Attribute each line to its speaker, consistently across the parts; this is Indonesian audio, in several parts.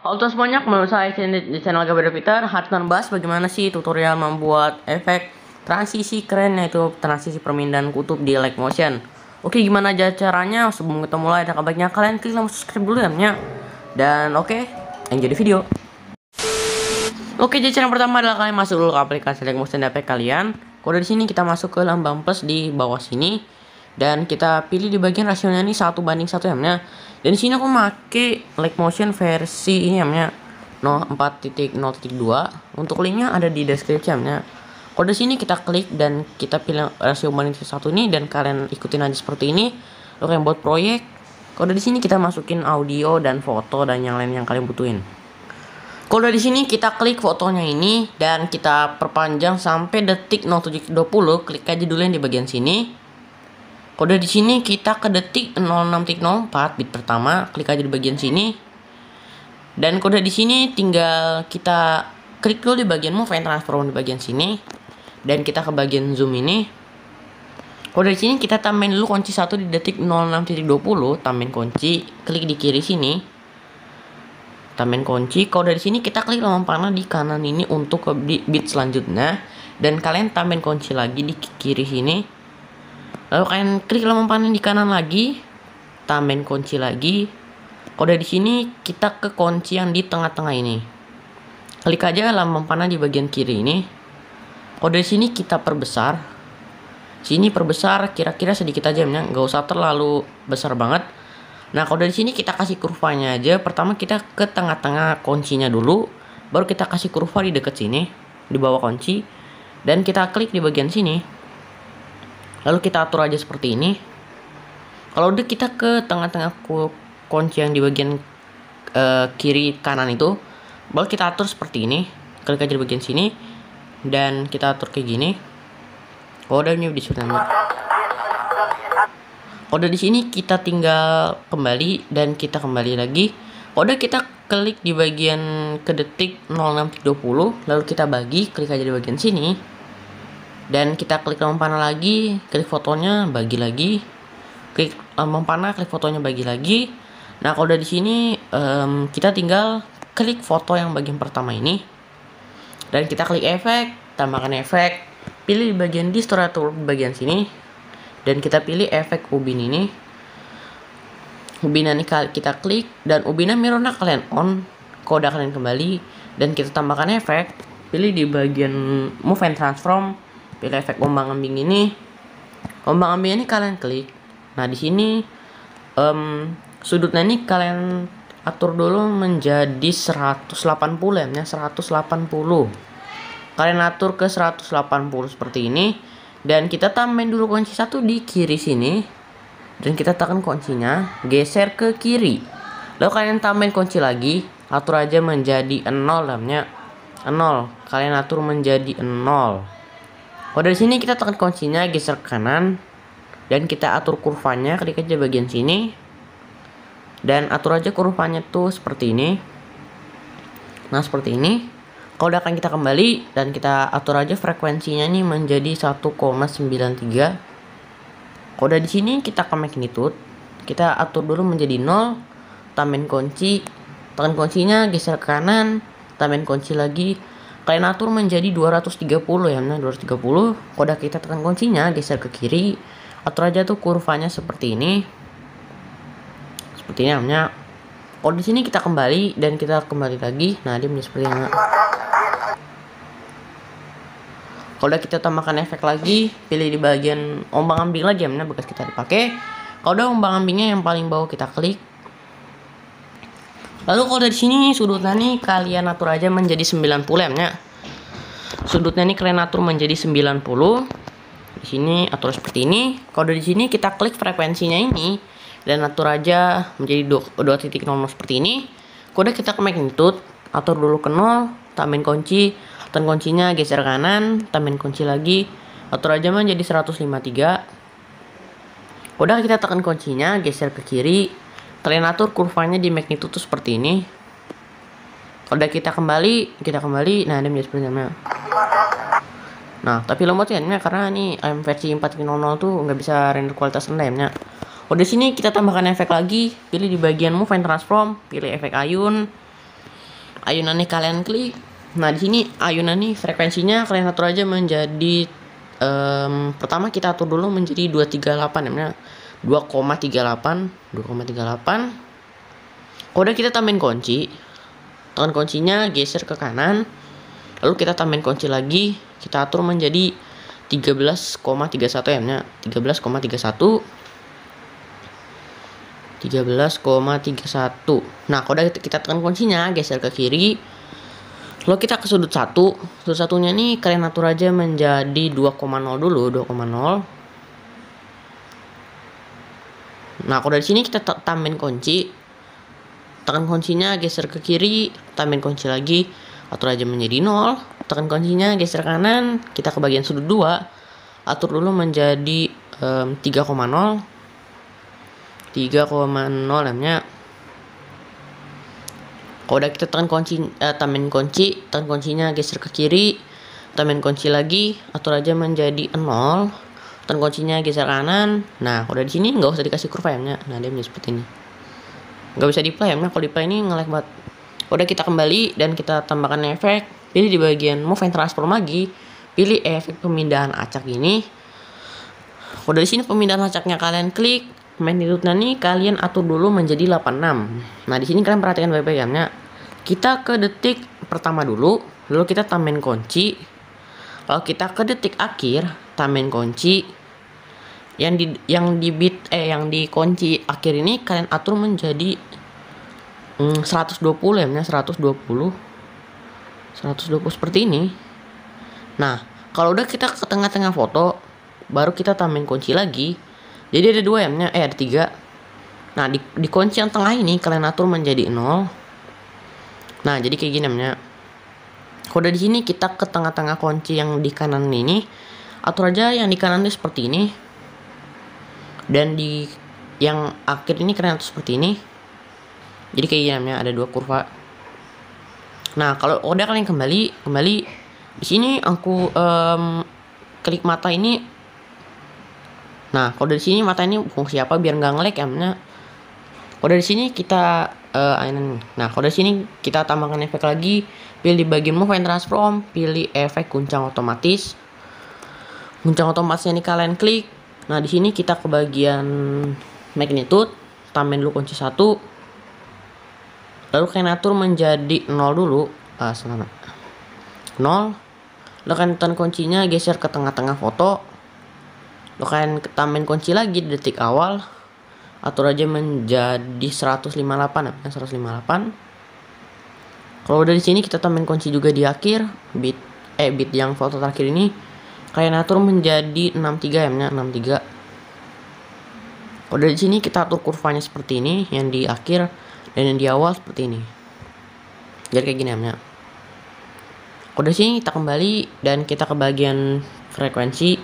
Speaker 1: Halo teman semuanya, kembali saya di channel Gabriel Peter. Hari ini bahas bagaimana sih tutorial membuat efek transisi keren, yaitu transisi permindahan kutub di live motion. Oke, gimana aja caranya? Sebelum kita mulai, ada kabarnya kalian klik tombol subscribe dulu ya. Dan oke, enjoy the video. Oke, jadi cara yang pertama adalah kalian masuk dulu ke aplikasi live motion DP kalian. Kode di sini kita masuk ke lambang plus di bawah sini. Dan kita pilih di bagian rasionya ini 1:1 ya. Dan di sini aku pakai live motion versi ini ya, 4.0.2. Untuk linknya ada di deskripsi ya. Kode sini kita klik dan kita pilih rasio banding 1 ini dan kalian ikutin aja seperti ini. Lalu yang buat proyek, kode di sini kita masukin audio dan foto dan yang lain yang kalian butuhin. Kode di sini kita klik fotonya ini dan kita perpanjang sampai detik 0720. Klik aja dulu yang di bagian sini. Kode di sini kita ke detik 06.04 bit pertama, klik aja di bagian sini. Dan kode di sini tinggal kita klik dulu di bagian move and transform di bagian sini. Dan kita ke bagian zoom ini. Kode di sini kita tambahin dulu kunci 1 di detik 06.20, tambahin kunci, klik di kiri sini. Tambahin kunci, kode di sini kita klik lambang panah di kanan ini untuk ke bit selanjutnya. Dan kalian tambahin kunci lagi di kiri sini. Lalu kalian klik lambang panah di kanan lagi, tambahin kunci lagi. Kode di sini kita ke kunci yang di tengah-tengah ini. Klik aja lambang panah di bagian kiri ini. Kode di sini kita perbesar. Sini perbesar kira-kira sedikit aja ya, nggak usah terlalu besar banget. Nah, kode di sini kita kasih kurvanya aja. Pertama kita ke tengah-tengah kuncinya dulu, baru kita kasih kurva di dekat sini, di bawah kunci, dan kita klik di bagian sini. Lalu kita atur aja seperti ini. Kalau udah kita ke tengah-tengah kunci yang di bagian kiri kanan itu, baru kita atur seperti ini. Klik aja di bagian sini dan kita atur kayak gini. Kodenya di sini. Kode di sini kita tinggal kembali dan kita kembali lagi. Kode kita klik di bagian ke detik 06.20, lalu kita bagi, klik aja di bagian sini. Dan kita klik lambang panah lagi, klik fotonya, bagi lagi. Klik lambang panah, klik fotonya, bagi lagi. Nah, kalau udah di sini kita tinggal klik foto yang bagian pertama ini. Dan kita klik efek, tambahkan efek. Pilih di bagian distortion di bagian sini. Dan kita pilih efek ubin ini. Ubinnya ini kita klik dan ubinnya mirrornya kalian on. Kode kalian kembali dan kita tambahkan efek. Pilih di bagian move and transform. Pilih efek ombang-ambing ini. Ombang-ambing ini kalian klik. Nah, di sini sudutnya ini kalian atur dulu menjadi 180 ya, 180. Kalian atur ke 180 seperti ini. Dan kita tambahin dulu kunci 1 di kiri sini. Dan kita tekan kuncinya, geser ke kiri. Lalu kalian tambahin kunci lagi, atur aja menjadi 0 ya. 0. Kalian atur menjadi 0. Kalau dari sini kita tekan kuncinya, geser ke kanan. Dan kita atur kurvanya, klik aja bagian sini. Dan atur aja kurvanya tuh seperti ini. Nah, seperti ini. Kalau udah akan kita kembali dan kita atur aja frekuensinya nih menjadi 1,93. Kalau udah di sini kita ke magnitude, kita atur dulu menjadi 0, tambahin kunci, tekan kuncinya, geser ke kanan, tambahin kunci lagi. Kalian atur menjadi 230 ya, 230. Kalau udah kita tekan kuncinya, geser ke kiri, atur aja tuh kurvanya seperti ini. Seperti ini namanya. Kalau di sini kita kembali dan kita kembali lagi, nah dia menjadi seperti ini. Kalau udah kita tambahkan efek lagi, pilih di bagian ombang-ambing lagi ya, bekas kita dipakai. Kalau udah ombang-ambingnya yang paling bawah kita klik. Lalu kalau dari sini sudutnya nih kalian atur aja menjadi 90 ya. Sudutnya nih kalian atur menjadi 90. Di sini atur seperti ini. Kalau dari sini kita klik frekuensinya ini dan atur aja menjadi 2.0 seperti ini. Kalau udah kita ke magnitude, atur dulu ke 0, tambahin kunci. Tekan kuncinya, geser kanan, tambahin kunci lagi, atur aja menjadi 153. Udah kita tekan kuncinya, geser ke kiri, kalian atur kurvanya di magnitude tuh seperti ini. Udah kita kembali, nah ini menjadi seperti ini. Nah, tapi lemot ya karena ini versi 4.0 tuh nggak bisa render kualitas rendah ya. Udah sini kita tambahkan efek lagi, pilih di bagian move and transform, pilih efek ayun. ayunan nih kalian klik. Nah di sini ayunan nih frekuensinya kalian atur aja menjadi pertama kita atur dulu menjadi 238 ya, 2,38. Udah kita tambahin kunci, tekan kuncinya geser ke kanan, lalu kita tambahin kunci lagi, kita atur menjadi 13,31 ya, 13,31. Nah kalau udah kita tekan kuncinya geser ke kiri, lalu kita ke sudut satunya nih kalian atur aja menjadi 2,0 dulu, 2,0. Nah kalau dari sini kita tambahin kunci, tekan kuncinya geser ke kiri, tambahin kunci lagi, atur aja menjadi 0, tekan kuncinya geser kanan, kita ke bagian sudut 2, atur dulu menjadi 3,0 namanya. Kalau udah kita tekan kunci, tambahin kunci, tekan kuncinya geser ke kiri, tambahin kunci lagi, atur aja menjadi 0, tekan kuncinya geser kanan. Nah kalau di sini nggak usah dikasih kurva ya, nah dia menjadi seperti ini, nggak bisa di play ya, kalau di play ini nge-lag banget. Udah kita kembali dan kita tambahkan efek, pilih di bagian move and transform lagi, pilih efek pemindahan acak ini. Udah di sini pemindahan acaknya kalian klik, magnitude nih kalian atur dulu menjadi 86. Nah di sini kalian perhatikan baik-baik ya. Kita ke detik pertama dulu, lalu kita tambahin kunci, lalu kita ke detik akhir tambahin kunci. Yang di kunci akhir ini kalian atur menjadi 120 ya, 120 seperti ini. Nah kalau udah kita ke tengah-tengah foto, baru kita tambahin kunci lagi. Jadi ada 2 ya, ada 3. Nah di kunci yang tengah ini kalian atur menjadi 0. Nah jadi kayak gini namanya. Kalau di sini kita ke tengah-tengah kunci yang di kanan ini, atur aja yang di kanan ini seperti ini, dan di yang akhir ini kalian atur seperti ini. Jadi kayak gini namanya, ada 2 kurva. Nah kalau udah kalian kembali di sini aku klik mata ini. Nah kalau dari sini mata ini fungsi apa biar nggak nge-lag ya. Kalau dari sini kita nah kalau dari sini kita tambahkan efek lagi, pilih di bagian move and transform, pilih efek guncang otomatis. Guncang otomatisnya ini kalian klik. Nah di sini kita ke bagian magnitude, tambahin dulu kunci 1, lalu kalian atur menjadi 0 dulu, 0. Lalu kalian tekan kuncinya geser ke tengah-tengah foto, lalu kalian tambahin kunci lagi di detik awal, atur aja menjadi 158 ya, 158. Kalau udah di sini kita tambahin kunci juga di akhir, bit yang foto terakhir ini kalian atur menjadi 63 ya, 63. Kalau udah di sini kita atur kurvanya seperti ini, yang di akhir dan yang di awal seperti ini. Jadi kayak gini ya. Kalau di sini kita kembali dan kita ke bagian frekuensi.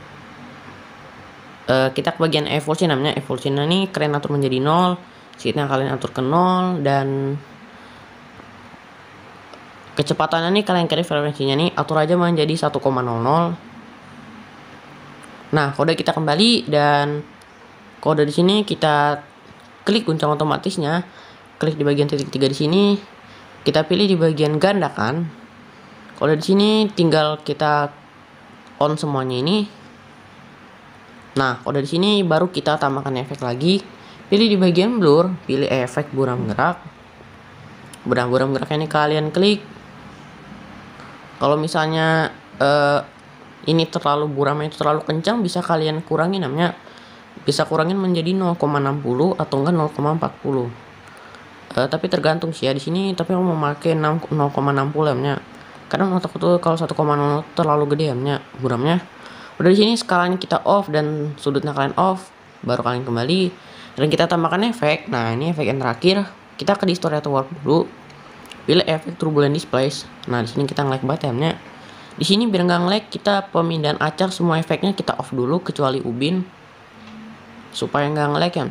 Speaker 1: Kita ke bagian evolution namanya. Evolution ini kalian atur menjadi 0, speednya kalian atur ke 0, dan kecepatannya nih kalian cari frekuensinya nih atur aja menjadi 1,00. Nah kalau udah kita kembali dan kalau udah di sini kita klik guncang otomatisnya, klik di bagian titik 3 di sini, kita pilih di bagian gandakan. Kalau di sini tinggal kita on semuanya ini. Nah kalau di sini baru kita tambahkan efek lagi, pilih di bagian blur, pilih efek buram gerak. Buram gerak ini kalian klik. Kalau misalnya ini terlalu buramnya itu terlalu kencang, bisa kalian kurangin namanya, bisa kurangin menjadi 0,60 atau enggak 0,40. Tapi tergantung sih ya di sini, tapi aku mau pakai 0,60 namanya, karena menurut aku tuh kalau 1,0 terlalu gede namanya buramnya. Udah di sini skalanya kita off dan sudutnya kalian off, baru kalian kembali dan kita tambahkan efek. Nah ini efek yang terakhir, kita ke distort atau warp dulu, pilih efek turbulent displace. Nah di sini kita nge-lag banget ya. Di sini biar nggak nge-lag, kita pemindahan acak semua efeknya kita off dulu kecuali ubin, supaya nggak nge-lag ya.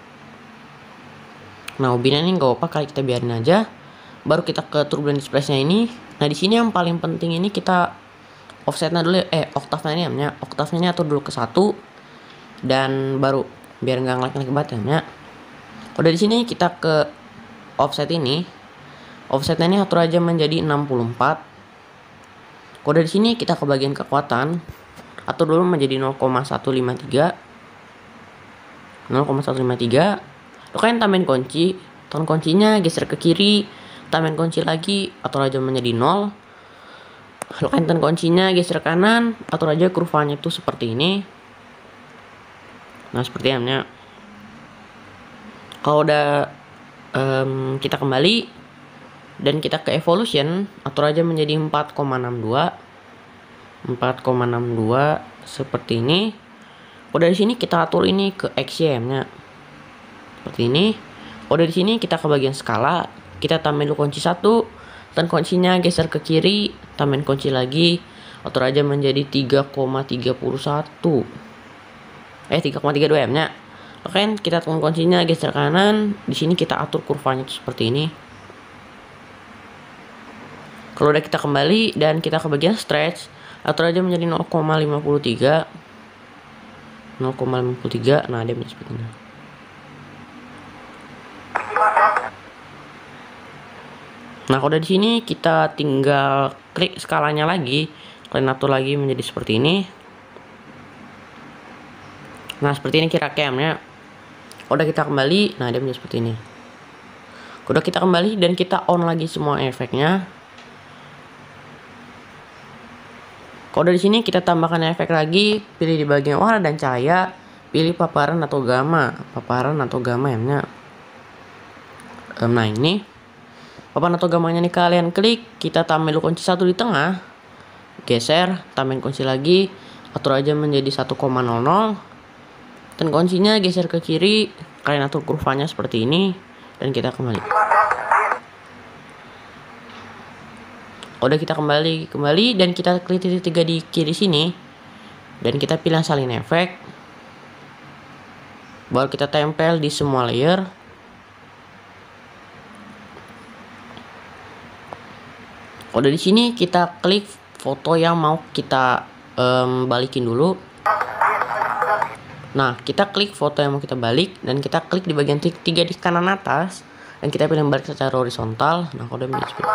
Speaker 1: Nah ubinnya ini nggak apa, kali kita biarin aja. Baru kita ke turbulent displace-nya ini. Nah di sini yang paling penting ini kita offsetnya dulu, oktavnya ini ya. Oktavnya ini atur dulu ke 1 dan baru biar nggak nge-lag banget ya. Udah di sini kita ke offset ini. Offsetnya ini atur aja menjadi 64. Kalau dari sini kita ke bagian kekuatan, atur dulu menjadi 0,153. 0,153. Lo kan tambahin kunci, tahun kuncinya geser ke kiri, tambahin kunci lagi, atur aja menjadi 0. Lo kan kuncinya geser kanan, atur aja kurvanya itu seperti ini. Nah, seperti ini. Kalau udah kita kembali dan kita ke evolution, atur aja menjadi 4,62 seperti ini. Kalau dari sini kita atur ini ke XY nya seperti ini. Kalau dari sini kita ke bagian skala, kita tambahin dulu kunci 1, dan kuncinya geser ke kiri, tambahin kunci lagi, atur aja menjadi 3,32 m nya. Oke, kita tekan kuncinya geser kanan, di sini kita atur kurvanya itu seperti ini. Kalau udah kita kembali dan kita ke bagian stretch, atur aja menjadi 0,53. Nah, dia menjadi seperti ini. Nah, kalau di sini kita tinggal klik skalanya lagi, kalian atur lagi menjadi seperti ini. Nah, seperti ini kira camnya. Udah kita kembali, nah dia menjadi seperti ini. Udah kita kembali dan kita on lagi semua efeknya. Kalau dari sini kita tambahkan efek lagi, pilih di bagian warna dan cahaya, pilih paparan atau gamma ya. Nah, ini paparan atau gamanya nih kalian klik, kita tambahin kunci 1 di tengah, geser, tambahin kunci lagi, atur aja menjadi 1,00, dan kuncinya geser ke kiri, kalian atur kurvanya seperti ini, dan kita kembali. Udah kita kembali dan kita klik titik 3 di kiri sini, dan kita pilih salin efek, baru kita tempel di semua layer. Udah di sini kita klik foto yang mau kita balikin dulu. Nah, kita klik foto yang mau kita balik dan kita klik di bagian titik 3 di kanan atas, dan kita pilih balik secara horizontal. Nah, kalau udah menjadi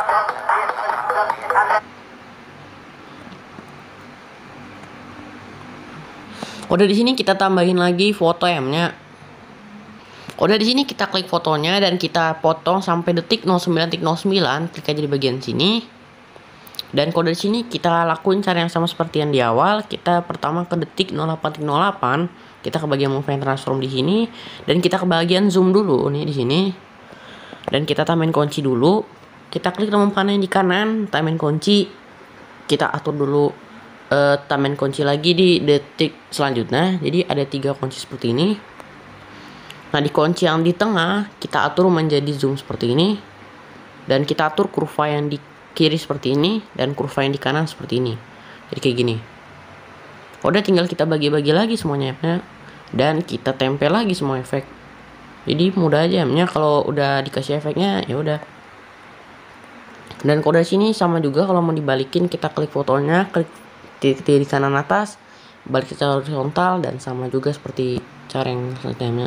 Speaker 1: udah di sini kita tambahin lagi foto M-nya. Udah di sini kita klik fotonya dan kita potong sampai detik 09.09, klik aja di bagian sini. Dan kalau dari sini kita lakuin cara yang sama seperti yang di awal. Kita pertama ke detik 08.08, kita ke bagian movement transform di sini, dan kita ke bagian zoom dulu nih di sini. Dan kita tambahin kunci dulu. Kita klik tombol panah yang di kanan, tambahin kunci. Kita atur dulu tambahin kunci lagi di detik selanjutnya. Jadi ada 3 kunci seperti ini. Nah, di kunci yang di tengah kita atur menjadi zoom seperti ini, dan kita atur kurva yang di kiri seperti ini dan kurva yang di kanan seperti ini. Jadi kayak gini. Udah tinggal kita bagi-bagi lagi semuanya ya, dan kita tempel lagi semua efek. Jadi mudah aja ya, kalau udah dikasih efeknya ya udah. Dan kalau dari sini sama juga, kalau mau dibalikin kita klik fotonya, klik titik di kanan atas, balik secara horizontal, dan sama juga seperti cara yang selanjutnya.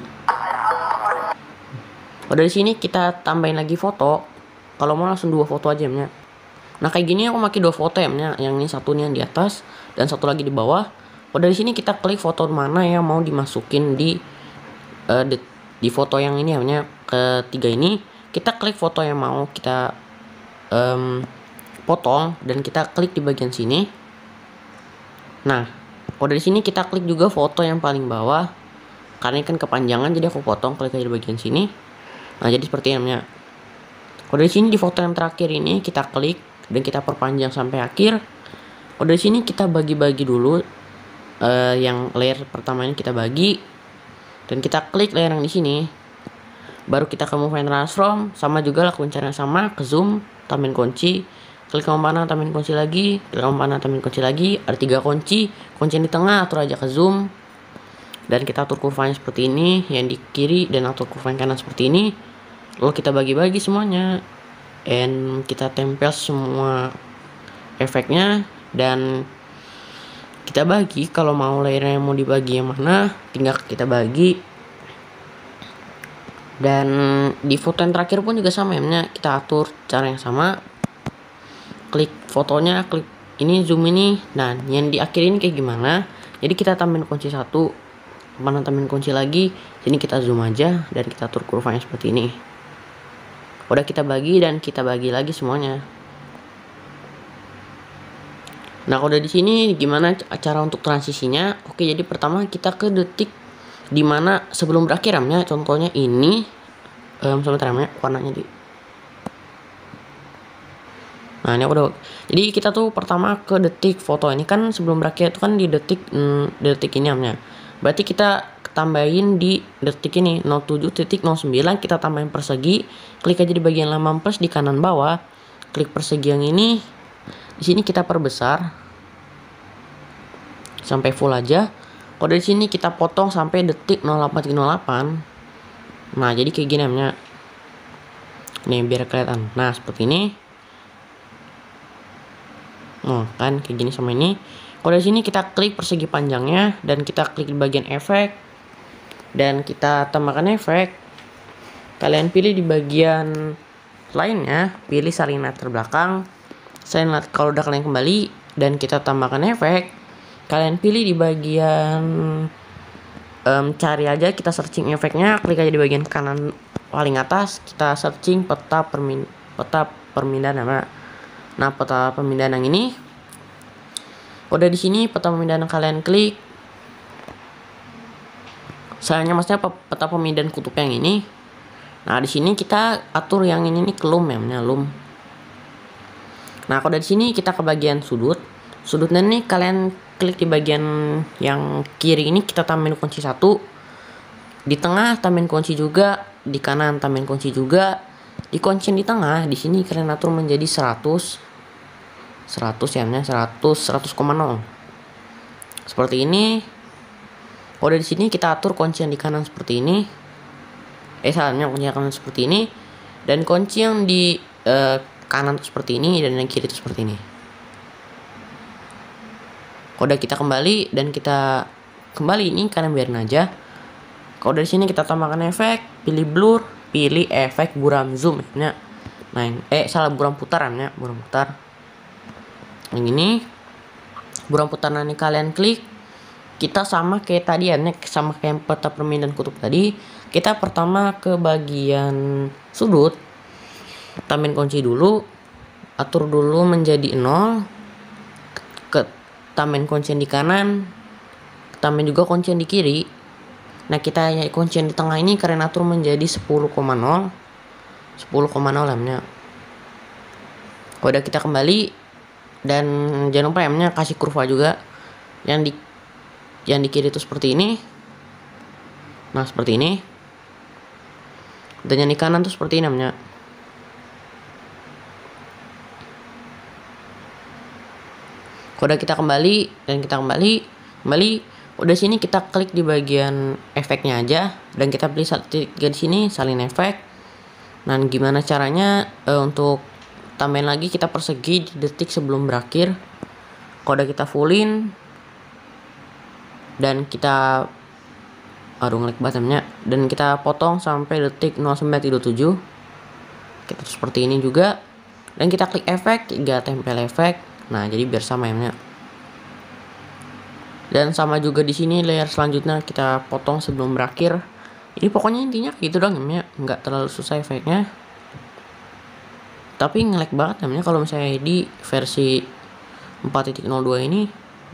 Speaker 1: Dari sini kita tambahin lagi foto. Kalau mau langsung 2 foto aja ya. Nah, kayak gini aku pakai 2 foto ya, yang ini satu nih yang di atas dan satu lagi di bawah. Dari sini kita klik foto mana yang mau dimasukin di foto yang ini ya, ketiga ini. Kita klik foto yang mau kita potong dan kita klik di bagian sini. Nah, dari sini kita klik juga foto yang paling bawah, karena ini kan kepanjangan jadi aku potong, klik aja di bagian sini. Nah, jadi seperti ini ya. Dari sini di foto yang terakhir ini kita klik dan kita perpanjang sampai akhir. Dari sini kita bagi-bagi dulu, yang layer pertama ini kita bagi, dan kita klik layer yang di sini. Baru kita ke movement transform, sama juga lakuin cara yang sama, ke zoom, tambahin kunci, klik tombol panah, tambahin kunci lagi, klik tombol panah, tambahin kunci lagi. Ada 3 kunci yang di tengah atur aja ke zoom, dan kita atur kurvanya seperti ini, yang di kiri dan atur kurva yang kanan seperti ini. Lalu kita bagi-bagi semuanya, dan kita tempel semua efeknya, dan kita bagi. Kalau mau layernya mau dibagi yang mana, tinggal kita bagi. Dan di foto yang terakhir pun juga sama ya, kita atur cara yang sama. Klik fotonya, klik ini zoom ini. Nah, yang di akhir ini kayak gimana? Jadi kita tambahin kunci satu, mana tambahin kunci lagi. Sini kita zoom aja dan kita atur kurvanya seperti ini. Udah kita bagi dan kita bagi lagi semuanya. Nah, kalau udah di sini gimana cara untuk transisinya? Oke, jadi pertama kita ke detik dimana sebelum berakhir ya. Contohnya ini, sebentar ya, warnanya di. Nah, ini udah. Jadi kita tuh pertama ke detik foto ini kan sebelum berakhir itu kan di detik ini ya. Berarti kita tambahin di detik ini 07.09, kita tambahin persegi, klik aja di bagian 8+ di kanan bawah, klik persegi yang ini. Di sini kita perbesar sampai full aja. Kalau dari sini kita potong sampai detik 08.08. Nah, jadi kayak gini namanya. Nih biar kelihatan. Nah, seperti ini. Oh, kan kayak gini sama ini. Kalau dari sini kita klik persegi panjangnya dan kita klik di bagian efek dan kita tambahkan efek. Kalian pilih di bagian lainnya, pilih salin latar belakang. Kalau udah kalian kembali dan kita tambahkan efek, kalian pilih di bagian cari aja, kita searching efeknya, klik aja di bagian kanan paling atas, kita searching peta pemindahan nama. Nah, peta pemindahan yang ini. Udah di sini peta pemindahan kalian klik. Sayangnya maksudnya peta pemindahan kutub yang ini. Nah, di sini kita atur yang ini nih ke loom ya, loom. Nah, kalau dari sini kita ke bagian sudut. Sudutnya nih kalian klik di bagian yang kiri ini, kita tambahin kunci 1. Di tengah tambahin kunci juga, di kanan tambahin kunci juga. Di kunci di tengah di sini kalian atur menjadi 100 ya, 100,0. Seperti ini. Kalau dari sini kita atur kunci yang di kanan seperti ini. Salahnya kunci yang kanan seperti ini dan kunci yang di kanan seperti ini dan yang kiri itu seperti ini. Kalau udah kita kembali dan kita kembali ini kalian biarin aja. Kalau dari sini kita tambahkan efek, pilih blur, pilih efek buram zoom ya. Nah, salah buram putar ya, buram putar. Yang ini buram putar ini kalian klik. Kita sama kayak tadi ya, sama kayak peta pemindahan kutub tadi. Kita pertama ke bagian sudut, tambahin kunci dulu, atur dulu menjadi 0, tambahin kunci di kanan, tambahin juga kunci di kiri. Nah, kita ya kunci di tengah ini kalian atur menjadi 10,0 ya. Udah kita kembali dan jangan lupa ya kasih kurva juga. Yang di kiri itu seperti ini. Nah, seperti ini. Dan yang di kanan tuh seperti ini namanya. Udah kita kembali dan kita kembali. Udah sini kita klik di bagian efeknya aja dan kita pilih di sini salin efek. Nah, gimana caranya untuk tambahin lagi, kita persegi di detik sebelum berakhir. Kalau udah kita fullin dan kita ngelik batamnya dan kita potong sampai detik 09.37. Kita seperti ini juga dan kita klik efek, tiga tempel efek. Nah, jadi biar sama ya. Dan sama juga di sini layer selanjutnya kita potong sebelum berakhir. Ini pokoknya intinya gitu dong ya, nggak terlalu susah efeknya. Tapi nge-lag banget namanya kalau misalnya di versi 4.02 ini.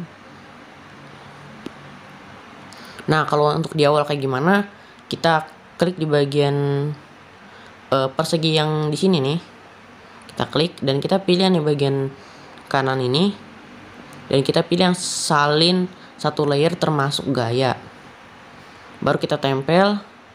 Speaker 1: Nah, kalau untuk di awal kayak gimana? Kita klik di bagian persegi yang di sini nih. Kita klik dan kita pilih yang di bagian kanan ini. Dan kita pilih yang salin satu layer termasuk gaya. Baru kita tempel.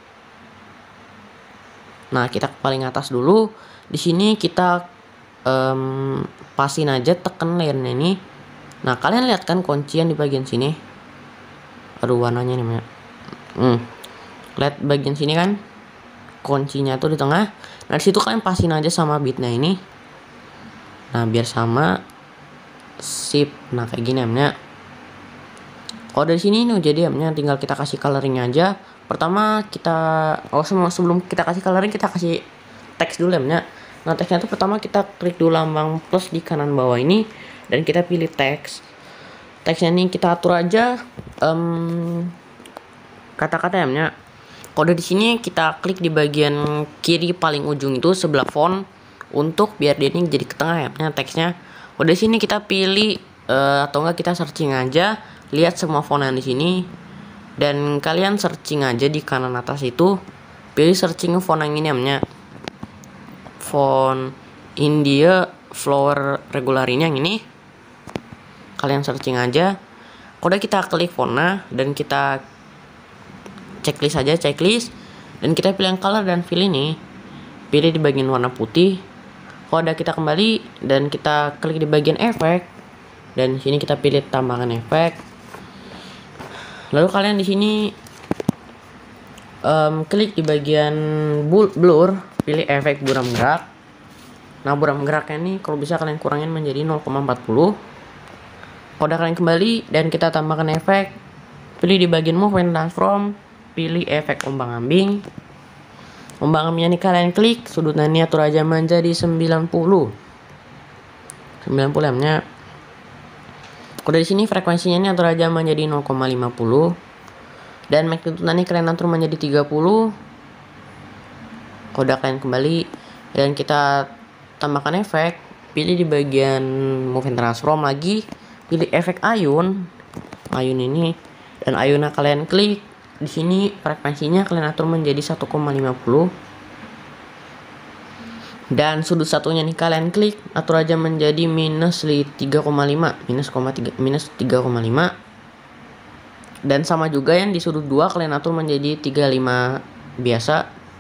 Speaker 1: Nah, kita ke paling atas dulu. Di sini kita pasin aja, tekan layernya ini. Nah, kalian lihat kan kuncian di bagian sini. Aduh, warnanya nih. Lihat bagian sini kan kuncinya tuh di tengah. Nah, disitu kalian pasin aja sama bitnya ini. Nah, biar sama. Sip. Nah, kayak gini namanya. Kalau dari sini nih jadi namanya tinggal kita kasih coloringnya aja. pertama kita sebelum kita kasih coloring, kita kasih teks dulu ya. Nah, teksnya itu pertama kita klik dulu lambang plus di kanan bawah ini dan kita pilih teks. Teksnya ini kita atur aja kata-kata ya. Kode di sini kita klik di bagian kiri paling ujung itu sebelah font untuk biar dia ini jadi ke tengah ya teksnya. Kode di sini kita pilih atau enggak kita searching aja, lihat semua font yang di sini dan kalian searching aja di kanan atas itu, pilih searching font yang ini ya. Font India flower regular ini yang ini. Kalian searching aja. Kode kita klik fontnya dan kita checklist aja dan kita pilih yang color dan fill ini. Pilih di bagian warna putih. Kode kita kembali dan kita klik di bagian efek dan sini kita pilih tambahkan efek. Lalu kalian di sini klik di bagian blur, pilih efek buram gerak. Nah, buram geraknya ini kalau bisa kalian kurangin menjadi 0,40. Kode kalian kembali dan kita tambahkan efek. Pilih di bagian move and transform, pilih efek ombang-ambing. Ombang-ambingnya ini kalian klik, sudutnya ini atur aja menjadi 90 ya. Kode di sini frekuensinya ini atur aja menjadi 0,50 dan magnitude ini kalian atur menjadi 30. Kode kalian kembali dan kita tambahkan efek. Pilih di bagian move and transform lagi, pilih efek ayun ini dan ayunnya kalian klik. Di sini frekuensinya kalian atur menjadi 1,50 dan sudut satunya nih kalian klik, atur aja menjadi minus 3,5 dan sama juga yang di sudut 2 kalian atur menjadi 35 biasa.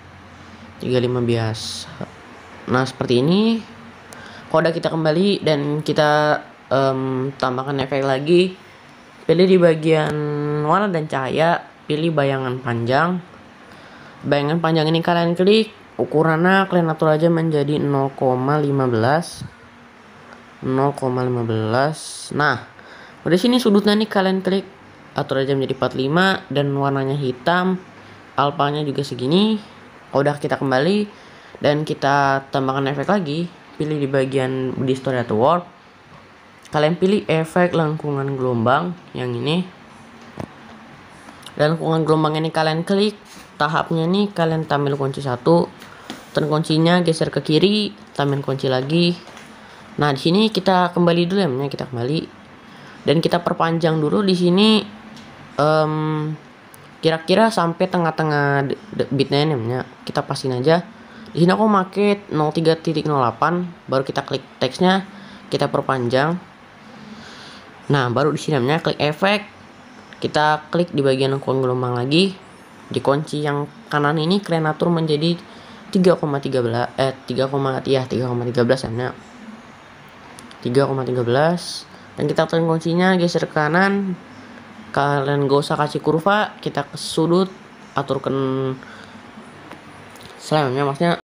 Speaker 1: Nah, seperti ini. Kode kita kembali dan kita tambahkan efek lagi. Pilih di bagian warna dan cahaya, pilih bayangan panjang. Bayangan panjang ini kalian klik, ukurannya kalian atur aja menjadi 0,15. Nah, udah sini sudutnya nih kalian klik, atur aja menjadi 45 dan warnanya hitam. Alpanya juga segini. Udah kita kembali dan kita tambahkan efek lagi. Pilih di bagian distort atau warp. Kalian pilih efek lengkungan gelombang yang ini. Dan lengkungan gelombang ini kalian klik. Tahapnya nih kalian tampil kunci 1. Dan kuncinya geser ke kiri, tampil kunci lagi. Nah, di sini kita kembali dulu ya, kita kembali. Dan kita perpanjang dulu di sini kira-kira sampai tengah-tengah bitnya ini, kita pasin aja. Di sini aku make 03.08, baru kita klik teksnya, kita perpanjang. Nah, baru di sini klik efek, kita klik di bagian lengkungan gelombang lagi. Di kunci yang kanan ini kalian atur menjadi 3,13 ya. 3,13 dan kita tekan kuncinya, geser ke kanan. Kalian gak usah kasih kurva, kita ke sudut, aturkan selamanya maksudnya